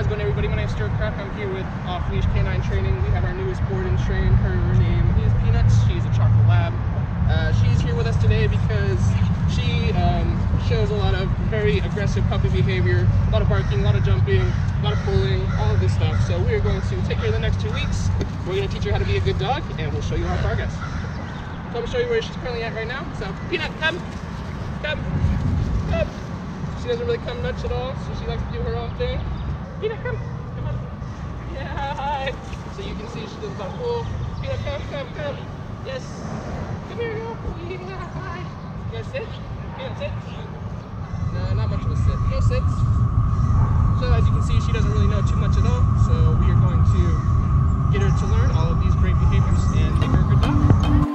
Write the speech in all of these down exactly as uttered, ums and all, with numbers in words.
How's it going, everybody? My name is Stuart Kraft. I'm here with Off Leash Canine Training. We have our newest board and train. Her name is Peanuts. She's a chocolate lab. Uh, she's here with us today because she um, shows a lot of very aggressive puppy behavior, a lot of barking, a lot of jumping, a lot of pulling, all of this stuff. So we're going to take her the next two weeks. We're going to teach her how to be a good dog, and we'll show you our progress. So I'm going to show you where she's currently at right now. So Peanut, come, come, come. She doesn't really come much at all, so she likes to do her own thing. Peanut, come, come on. Yeah, hi. So you can see she does about pull. Peanut, come, come, come. Yes. Come here, girl. Yeah, hi. You guys sit? Peanut, sit. No, not much of a sit. No sits. So as you can see, she doesn't really know too much at all. So we are going to get her to learn all of these great behaviors and make her a good dog.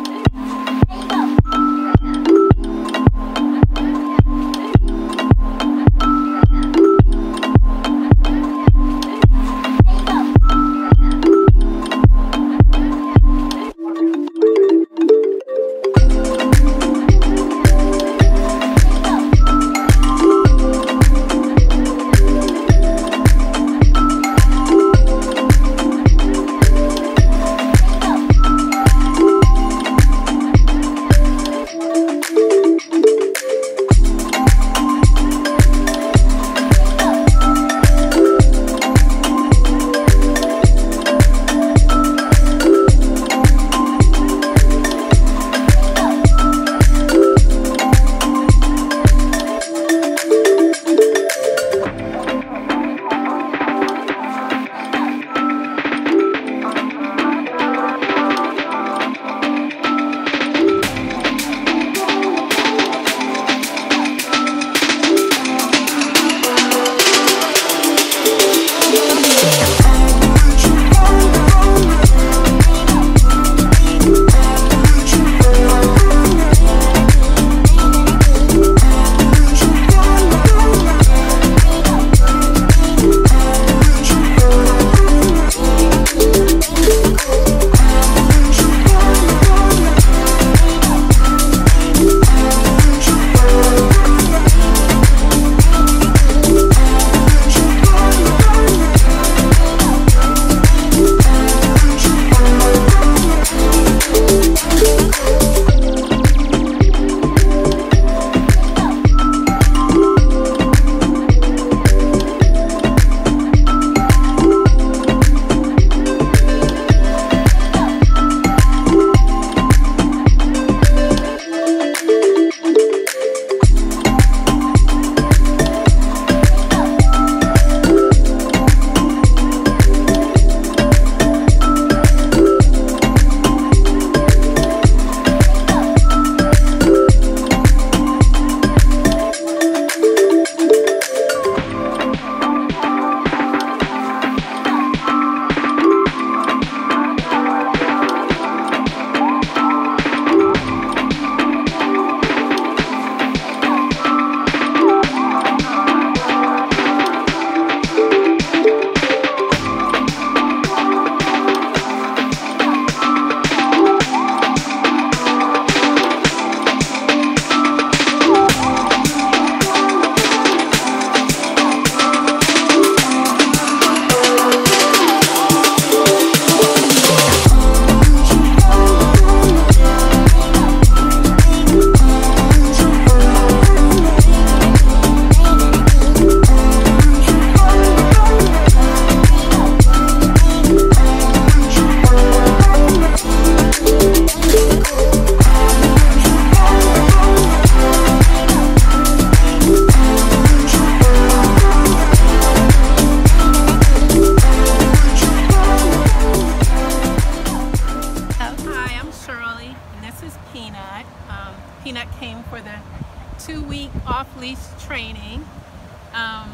Peanut came for the two-week off-leash training. Um,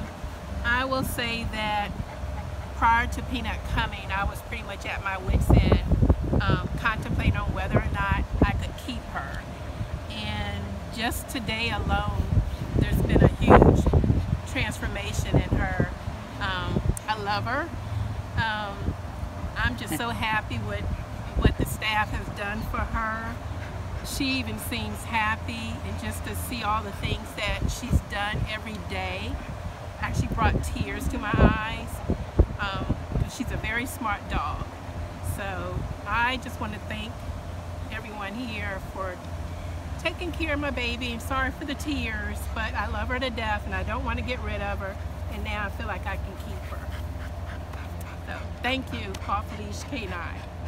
I will say that prior to Peanut coming, I was pretty much at my wit's end, um, contemplating on whether or not I could keep her. And just today alone, there's been a huge transformation in her. Um, I love her. Um, I'm just so happy with what the staff has done for her. She even seems happy, and just to see all the things that she's done every day actually brought tears to my eyes. very smart dog. So I just want to thank everyone here for taking care of my baby. I'm sorry for the tears, but I love her to death and I don't want to get rid of her, and now I feel like I can keep her. So thank you, Off Leash K nine.